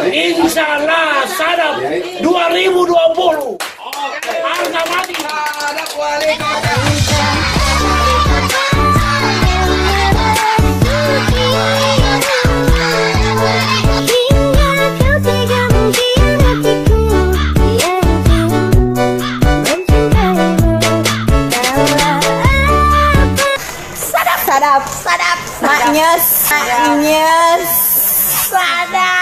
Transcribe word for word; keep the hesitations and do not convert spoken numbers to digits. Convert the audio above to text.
Insya Allah Sadap dua ribu dua puluh harga mati. Sadap wali kota. Sadap, sadap, maknyes, maknyes, sadap.